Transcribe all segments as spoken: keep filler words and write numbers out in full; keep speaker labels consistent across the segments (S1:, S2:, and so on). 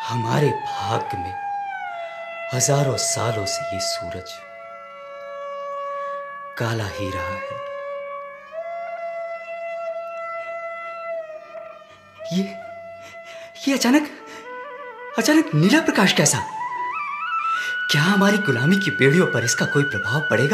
S1: हमारे भाग्य में हजारों सालों से ये सूरज काला ही रहा है। ये ये अचानक अचानक नीला प्रकाश कैसा? क्या हमारी गुलामी की बेड़ियों पर इसका कोई प्रभाव पड़ेगा?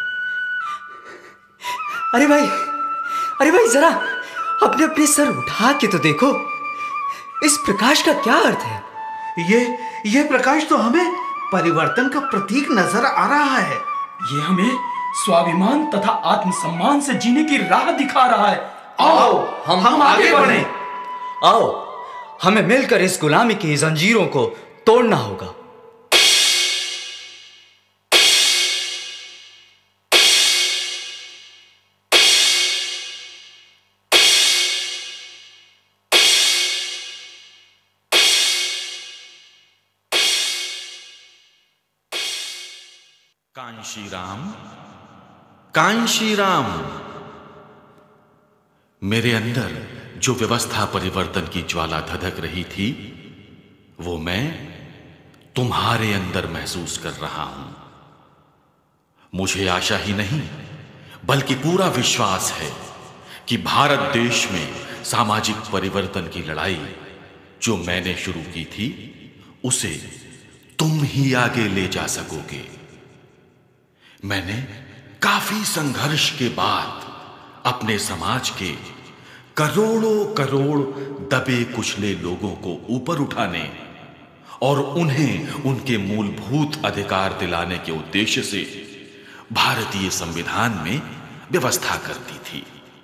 S1: अरे भाई, अरे भाई, जरा अपने अपने सर उठा के तो देखो, इस प्रकाश का क्या अर्थ है?
S2: ये ये प्रकाश तो हमें परिवर्तन का प्रतीक नजर आ रहा है।
S3: ये हमें स्वाभिमान तथा आत्मसम्मान से जीने की राह दिखा रहा है। आओ
S1: हम,
S3: हम आगे बढ़ें।
S1: आओ हमें मिलकर इस गुलामी की जंजीरों को तोड़ना होगा।
S4: कांशीराम, कांशीराम, मेरे अंदर जो व्यवस्था परिवर्तन की ज्वाला धधक रही थी, वो मैं तुम्हारे अंदर महसूस कर रहा हूं। मुझे आशा ही नहीं बल्कि पूरा विश्वास है कि भारत देश में सामाजिक परिवर्तन की लड़ाई जो मैंने शुरू की थी, उसे तुम ही आगे ले जा सकोगे। मैंने काफी संघर्ष के बाद अपने समाज के करोड़ों करोड़ दबे कुचले लोगों को ऊपर उठाने और उन्हें उनके मूलभूत अधिकार दिलाने के उद्देश्य से भारतीय संविधान में व्यवस्था कर दी थी।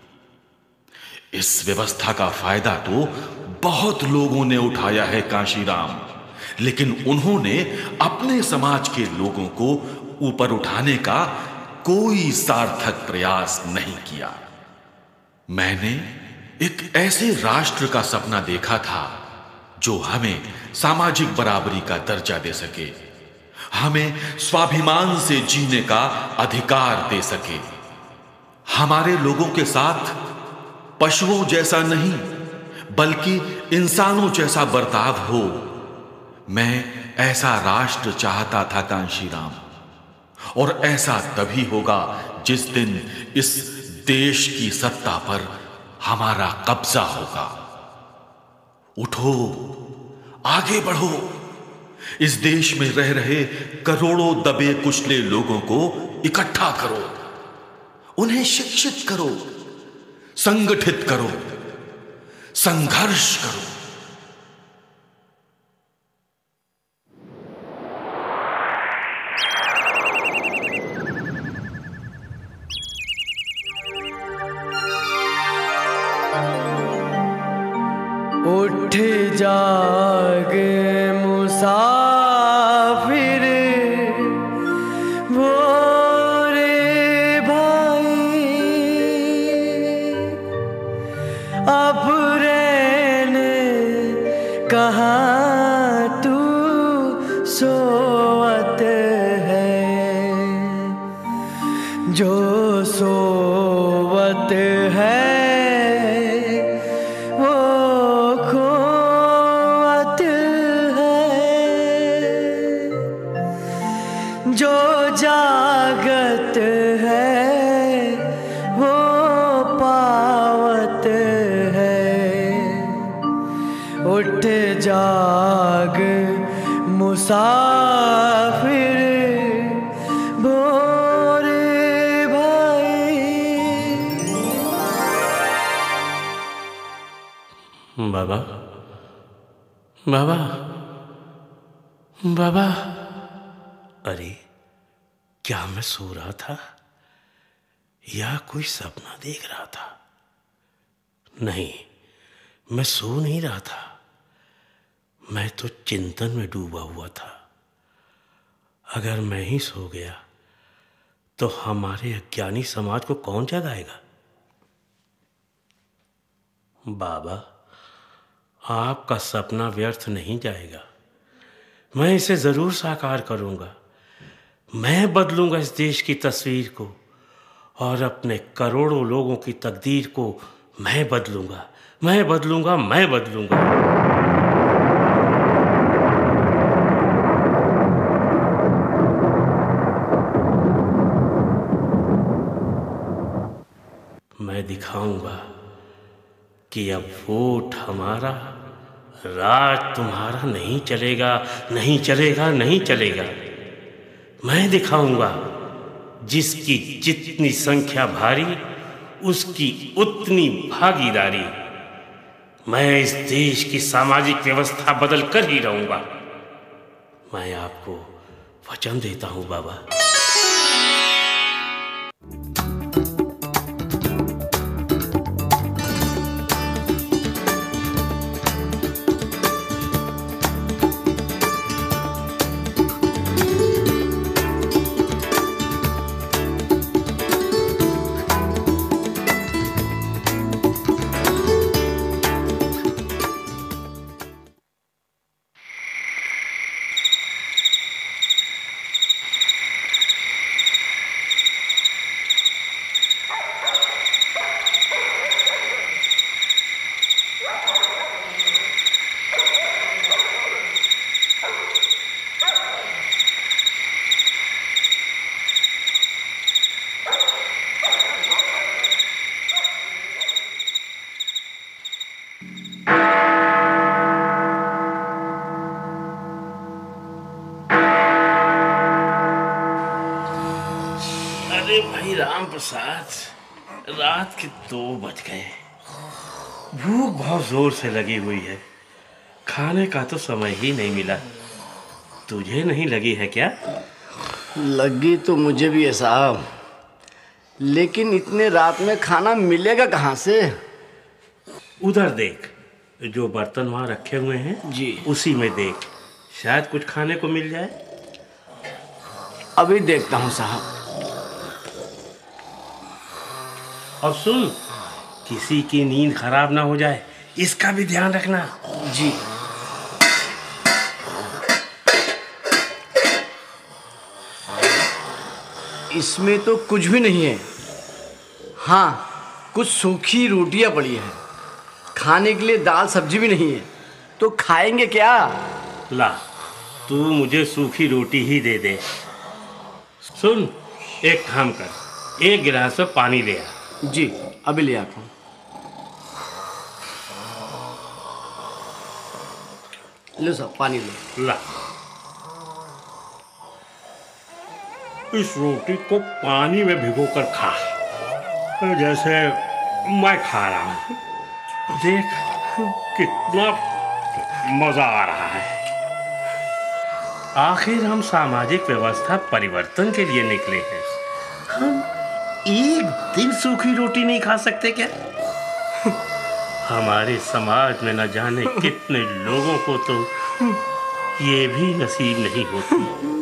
S4: इस व्यवस्था का फायदा तो बहुत लोगों ने उठाया है कांशीराम, लेकिन उन्होंने अपने समाज के लोगों को ऊपर उठाने का कोई सार्थक प्रयास नहीं किया। मैंने एक ऐसे राष्ट्र का सपना देखा था जो हमें सामाजिक बराबरी का दर्जा दे सके, हमें स्वाभिमान से जीने का अधिकार दे सके, हमारे लोगों के साथ पशुओं जैसा नहीं बल्कि इंसानों जैसा बर्ताव हो। मैं ऐसा राष्ट्र चाहता था कांशीराम, और ऐसा तभी होगा जिस दिन इस देश की सत्ता पर हमारा कब्जा होगा। उठो, आगे बढ़ो, इस देश में रह रहे करोड़ों दबे कुचले लोगों को इकट्ठा करो, उन्हें शिक्षित करो, संगठित करो, संघर्ष करो।
S5: उठ जाग मुसाफिर भोरे भाई, अब रहने कहाँ तू सोवत है, जो सोवत है जो जागत है वो पावत है। उठ जाग मुसाफिर भोरे भाई।
S6: बाबा, बाबा, बाबा। अरे, क्या मैं सो रहा था या कोई सपना देख रहा था? नहीं, मैं सो नहीं रहा था, मैं तो चिंतन में डूबा हुआ था। अगर मैं ही सो गया तो हमारे अज्ञानी समाज को कौन जगाएगा? बाबा, आपका सपना व्यर्थ नहीं जाएगा, मैं इसे जरूर साकार करूंगा। मैं बदलूंगा इस देश की तस्वीर को और अपने करोड़ों लोगों की तकदीर को मैं बदलूंगा, मैं बदलूंगा, मैं बदलूंगा। मैं दिखाऊंगा कि अब वोट हमारा, राज तुम्हारा नहीं चलेगा, नहीं चलेगा, नहीं चलेगा। मैं दिखाऊंगा जिसकी जितनी संख्या भारी उसकी उतनी भागीदारी। मैं इस देश की सामाजिक व्यवस्था बदल कर ही रहूंगा। मैं आपको वचन देता हूं बाबा। भाई राम प्रसाद, रात के दो बज गए। भूख बहुत जोर से लगी हुई है। खाने का तो समय ही नहीं मिला। तुझे नहीं लगी है क्या?
S5: लगी तो मुझे भी है साहब, लेकिन इतने रात में खाना मिलेगा कहाँ से?
S6: उधर देख, जो बर्तन वहाँ रखे हुए हैं
S5: जी, उसी
S6: में देख, शायद कुछ खाने को मिल जाए।
S5: अभी देखता हूँ साहब।
S6: और सुन, किसी की नींद खराब ना हो जाए, इसका भी ध्यान रखना।
S5: जी। इसमें तो कुछ भी नहीं है। हाँ, कुछ सूखी रोटियां पड़ी हैं। खाने के लिए दाल सब्जी भी नहीं है, तो खाएंगे क्या?
S6: ला, तू मुझे सूखी रोटी ही दे दे। सुन, एक काम कर, एक गिलास में पानी ले आ।
S5: जी, अभी ले आता हूँ। लो साहब, पानी लो।
S6: ला, इस रोटी को पानी में भिगोकर खा, जैसे मैं खा रहा हूँ। देख कितना मजा आ रहा है। आखिर हम सामाजिक व्यवस्था परिवर्तन के लिए निकले हैं। हम एक दिन सूखी रोटी नहीं खा सकते क्या? हमारे समाज में न जाने कितने लोगों को तो ये भी नसीब नहीं होती।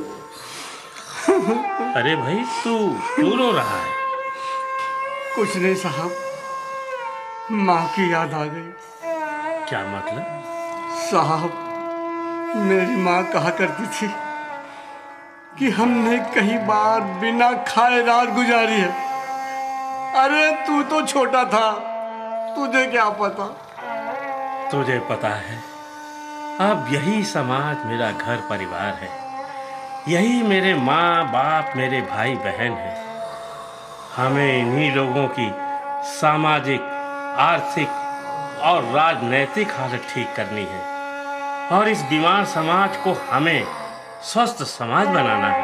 S6: अरे भाई, तू क्यों रो रहा है?
S5: कुछ नहीं साहब, माँ की याद आ गई।
S6: क्या मतलब?
S5: साहब, मेरी माँ कहा करती थी कि हमने कई बार बिना खाए रात गुजारी है। अरे तू तो छोटा था, तुझे क्या पता?
S6: तुझे पता है, अब यही समाज मेरा घर परिवार है। यही मेरे माँ बाप, मेरे भाई बहन हैं। हमें इन्हीं लोगों की सामाजिक, आर्थिक और राजनैतिक हालत ठीक करनी है, और इस बीमार समाज को हमें स्वस्थ समाज बनाना है।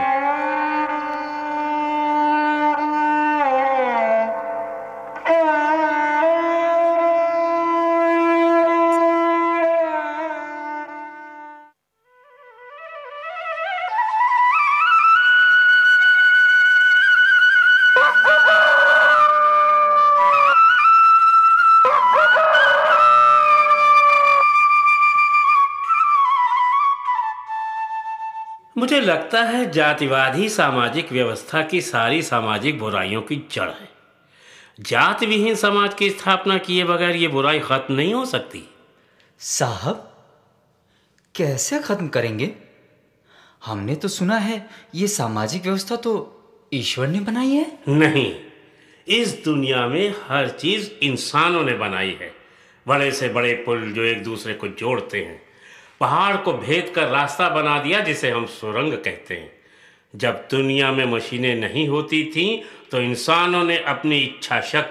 S6: मुझे लगता है जातिवाद ही सामाजिक व्यवस्था की सारी सामाजिक बुराइयों की जड़ है। जाति विहीन समाज की स्थापना किए बगैर ये बुराई खत्म नहीं हो सकती।
S1: साहब, कैसे खत्म करेंगे? हमने तो सुना है ये सामाजिक व्यवस्था तो ईश्वर ने बनाई है।
S6: नहीं, इस दुनिया में हर चीज इंसानों ने बनाई है। बड़े से बड़े पुल जो एक दूसरे को जोड़ते हैं, पहाड़ को भेद कर रास्ता बना दिया जिसे हम सुरंग कहते हैं। जब दुनिया में मशीनें नहीं होती थीं तो इंसानों ने अपनी इच्छा शक्ति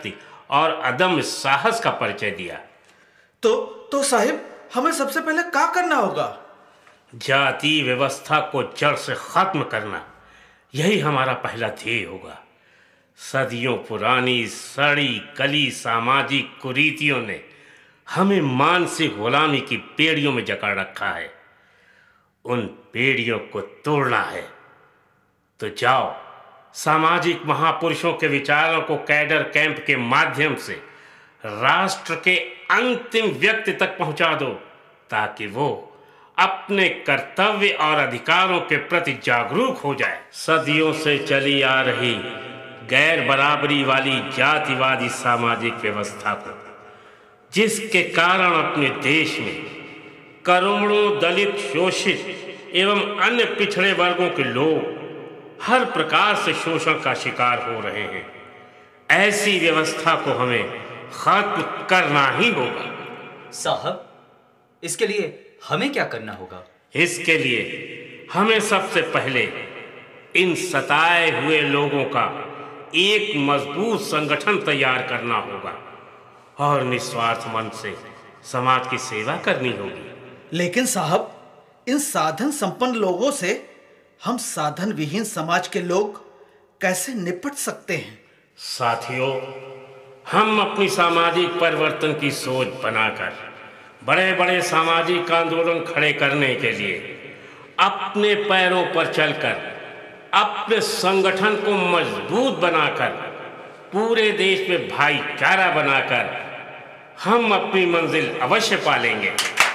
S6: और अदम्य साहस का परिचय दिया।
S2: तो तो साहिब, हमें सबसे पहले क्या करना होगा?
S6: जाति व्यवस्था को जड़ से खत्म करना, यही हमारा पहला ध्येय होगा। सदियों पुरानी सड़ी गली सामाजिक कुरीतियों ने हमें मानसिक गुलामी की पेड़ियों में जकड़ रखा है। उन पेड़ियों को तोड़ना है तो जाओ, सामाजिक महापुरुषों के विचारों को कैडर कैंप के माध्यम से राष्ट्र के अंतिम व्यक्ति तक पहुंचा दो, ताकि वो अपने कर्तव्य और अधिकारों के प्रति जागरूक हो जाए। सदियों से चली आ रही गैर बराबरी वाली जातिवादी सामाजिक व्यवस्था को, जिसके कारण अपने देश में करोड़ों दलित, शोषित एवं अन्य पिछड़े वर्गों के लोग हर प्रकार से शोषण का शिकार हो रहे हैं, ऐसी व्यवस्था को हमें खत्म करना ही होगा।
S1: साहब, इसके लिए हमें क्या करना होगा?
S6: इसके लिए हमें सबसे पहले इन सताए हुए लोगों का एक मजबूत संगठन तैयार करना होगा और निस्वार्थ मन से समाज की सेवा करनी होगी।
S2: लेकिन साहब, इन साधन संपन्न लोगों से हम साधन विहीन समाज के लोग कैसे निपट सकते हैं?
S6: साथियों, हम अपनी सामाजिक परिवर्तन की सोच बनाकर बड़े बड़े सामाजिक आंदोलन खड़े करने के लिए अपने पैरों पर चलकर, अपने संगठन को मजबूत बनाकर, पूरे देश में भाईचारा बनाकर हम अपनी मंजिल अवश्य पालेंगे।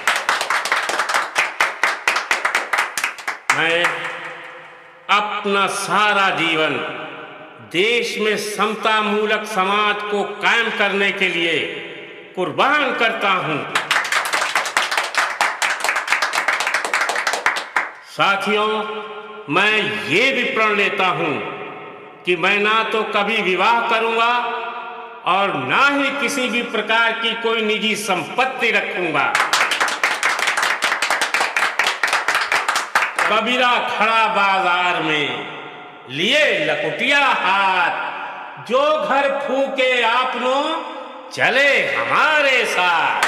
S6: मैं अपना सारा जीवन देश में समता मूलक समाज को कायम करने के लिए कुर्बान करता हूं। साथियों, मैं ये भी प्रण लेता हूं कि मैं ना तो कभी विवाह करूंगा और ना ही किसी भी प्रकार की कोई निजी संपत्ति रखूंगा। कबीरा खड़ा बाजार में लिए लकुटिया हाथ, जो घर फूके आपनो चले हमारे साथ।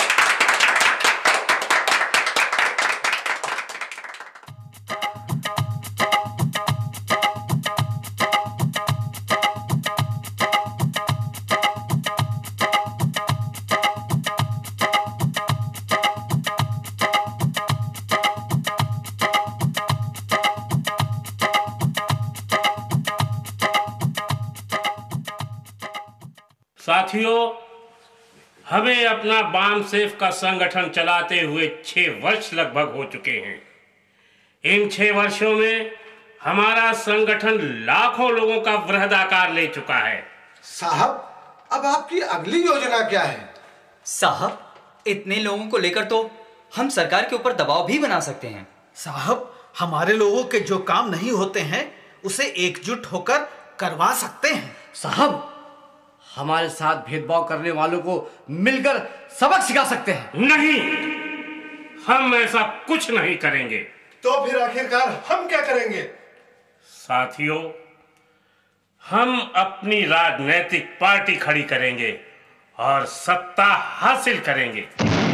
S6: साथियों, हमें अपना बामसेफ का संगठन चलाते हुए छह वर्ष लगभग हो चुके हैं। इन छह वर्षों में हमारा संगठन लाखों लोगों का वृहदाकार ले चुका है।
S7: साहब, अब आपकी अगली योजना क्या है?
S1: साहब, इतने लोगों को लेकर तो हम सरकार के ऊपर दबाव भी बना सकते हैं।
S2: साहब, हमारे लोगों के जो काम नहीं होते हैं उसे एकजुट होकर करवा सकते हैं।
S8: साहब, हमारे साथ भेदभाव करने वालों को मिलकर सबक सिखा सकते हैं।
S6: नहीं, हम ऐसा कुछ नहीं करेंगे।
S7: तो फिर आखिरकार हम क्या करेंगे?
S6: साथियों, हम अपनी राजनीतिक पार्टी खड़ी करेंगे और सत्ता हासिल करेंगे।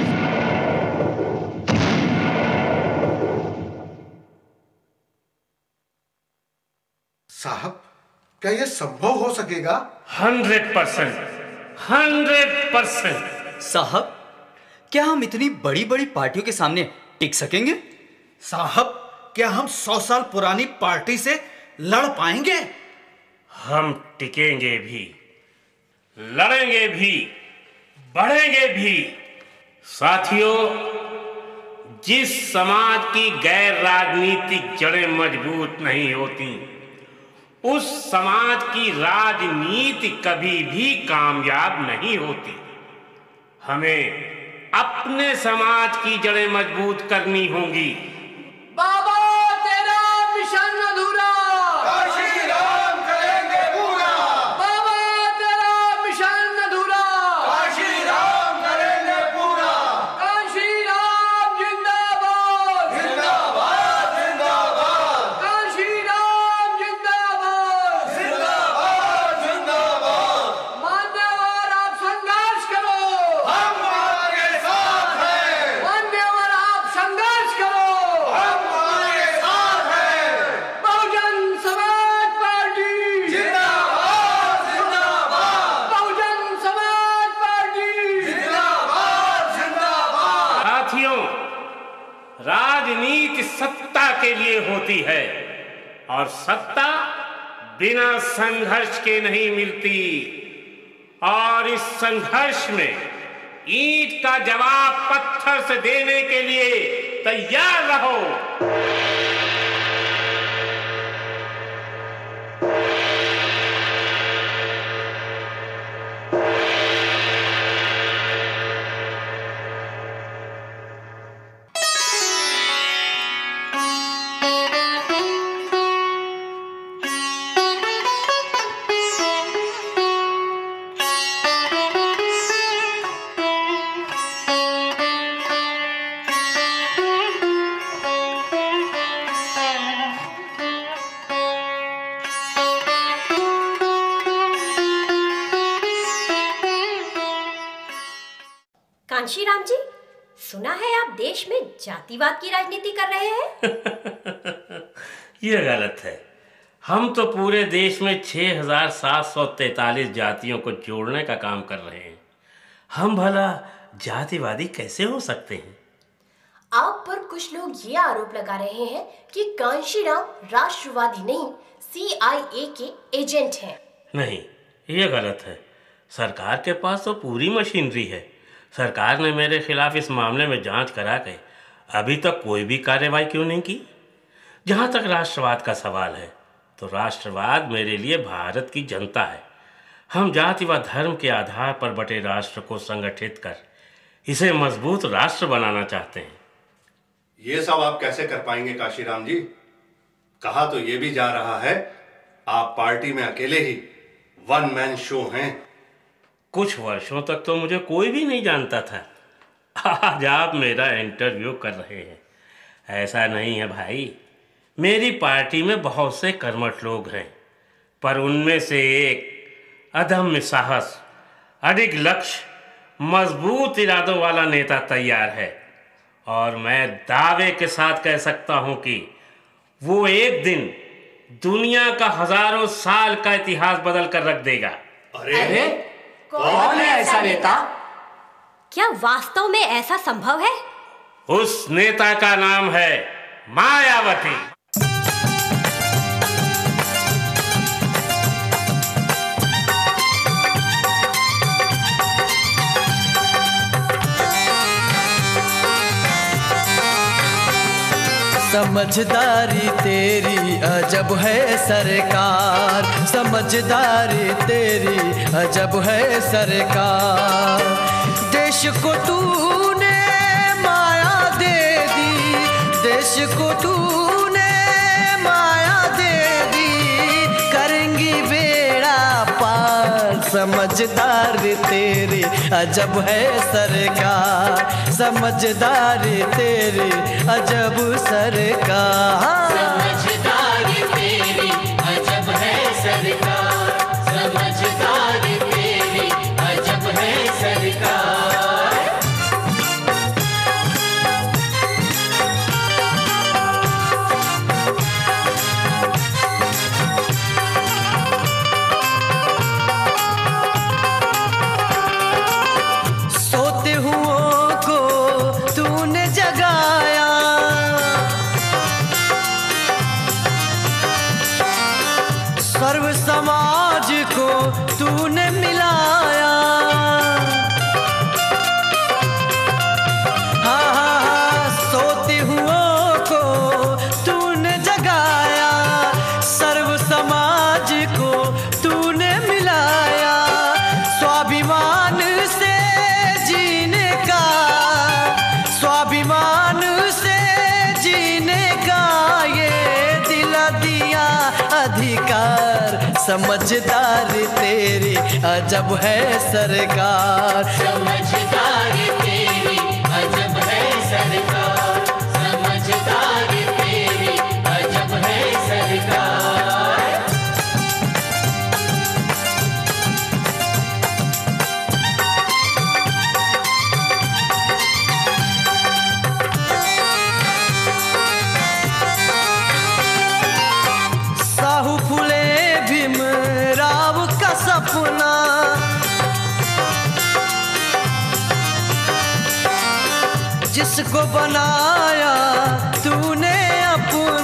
S7: साहब, क्या यह संभव हो सकेगा?
S6: हंड्रेड परसेंट हंड्रेड परसेंट
S1: साहब, क्या हम इतनी बड़ी बड़ी पार्टियों के सामने टिक सकेंगे?
S2: साहब, क्या हम सौ साल पुरानी पार्टी से लड़ पाएंगे?
S6: हम टिकेंगे भी, लड़ेंगे भी, बढ़ेंगे भी। साथियों, जिस समाज की गैर राजनीतिक जड़ें मजबूत नहीं होती, उस समाज की राजनीति कभी भी कामयाब नहीं होती। हमें अपने समाज की जड़ें मजबूत करनी होंगी।
S8: बाबा, तेरा मिशन अधूरा।
S7: काशी राम करेंगे पूरा।
S8: बाबा, तेरा मिशन अधूरा।
S7: काशी राम करेंगे पूरा।
S8: काशी राम जिंदाबाद।
S7: जिंदाबाद जिंदाबाद।
S8: काशी राम जिंदाबाद।
S7: जिंदाबाद जिंदाबाद।
S8: मान्यवर
S6: के लिए होती है और सत्ता बिना संघर्ष के नहीं मिलती। और इस संघर्ष में ईंट का जवाब पत्थर से देने के लिए तैयार रहो।
S9: कांशीराम जी, सुना है आप देश में जातिवाद की राजनीति कर रहे हैं।
S6: यह गलत है। हम तो पूरे देश में छह हजार सात सौ तैतालीस जातियों को जोड़ने का काम कर रहे हैं। हम भला जातिवादी कैसे हो सकते हैं?
S9: आप पर कुछ लोग ये आरोप लगा रहे हैं कि कांशीराम राष्ट्रवादी नहीं, सी आई ए के एजेंट हैं।
S6: नहीं, यह गलत है। सरकार के पास तो पूरी मशीनरी है। सरकार ने मेरे खिलाफ इस मामले में जांच करा के अभी तक कोई भी कार्रवाई क्यों नहीं की? जहां तक राष्ट्रवाद का सवाल है तो राष्ट्रवाद मेरे लिए भारत की जनता है। हम जाति व धर्म के आधार पर बटे राष्ट्र को संगठित कर इसे मजबूत राष्ट्र बनाना चाहते हैं।
S5: ये सब आप कैसे कर पाएंगे काशीराम जी? कहा तो ये भी जा रहा है आप पार्टी में अकेले ही वन मैन शो हैं।
S6: कुछ वर्षों तक तो मुझे कोई भी नहीं जानता था। आज आप मेरा इंटरव्यू कर रहे हैं। ऐसा नहीं है भाई, मेरी पार्टी में बहुत से कर्मठ लोग हैं, पर उनमें से एक अदम्य साहस, अडिग लक्ष्य, मजबूत इरादों वाला नेता तैयार है। और मैं दावे के साथ कह सकता हूं कि वो एक दिन दुनिया का हजारों साल का इतिहास बदल कर रख देगा।
S1: अरे, अरे कौन है ऐसा नेता?
S9: क्या वास्तव में ऐसा संभव है?
S6: उस नेता का नाम है मायावती।
S10: समझदारी तेरी अजब है सरकार, समझदारी तेरी अजब है सरकार। देश को तूने माया दे दी, देश को तूने माया दे दी, करेंगी बेड़ा पार। समझदारी तेरी अजब है सरकार, समझदारी तेरी अजब सरकार।
S11: समझदारी तेरी अजब है सरकार, समझदारी तेरी अजब है सरकार।
S10: सोते हुओं को तूने जगाया, सर्व समाज को तूने मिलाया। हाँ हाँ हाँ, सोते हुओं को तूने जगाया, सर्व समाज को तूने मिलाया। स्वाभिमान से जीने का, स्वाभिमान से जीने का ये दिला दिया अधिकार। समझदारी तेरी अजब है सरकार,
S11: समझदारी तेरी अजब है सरकार, समझदारी तेरी अजब है सरकार।
S10: साहू फुले भीमराव का सपना, जिसको बनाया तूने अपना।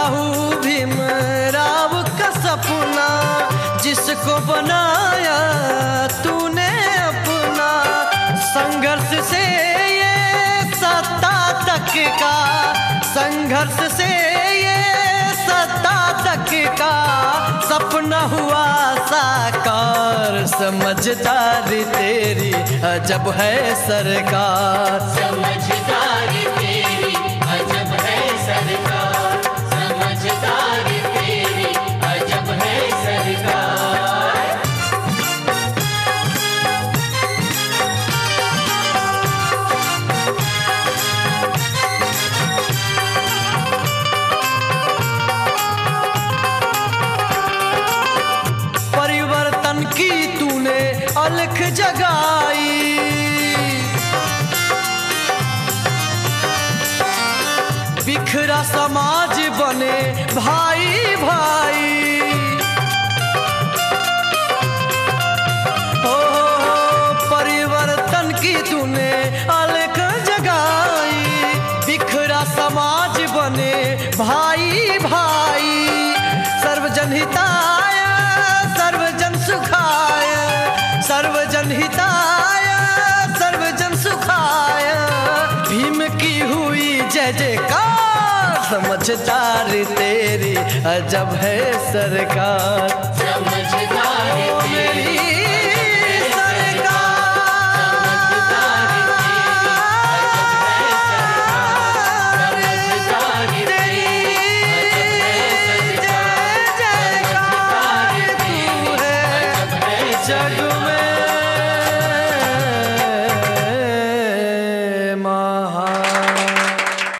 S10: साहू भीमराव का सपना जिसको बनाया तूने अपना, संघर्ष से ये सत्ता तक का, संघर्ष से ये सत्ता तक का सपना हुआ साकार। समझदारी तेरी अजब है सरकार,
S11: समझदारी तेरी अजब है सरकार, समझदारी तेरी अजब है सरकार।
S10: परिवर्तन की तूने अलख जगाई, बिखरा समाज बने भाई भाई। हो परिवर्तन की तूने अलख जगाई, बिखरा समाज बने भाई भाई। सर्वजन हिताय सर्वजन सुखाय, सर्वजन हिताय सर्वजन सुखाय, भीम की हुई जय जयकार। समझदारी तेरी अजब है सरकार,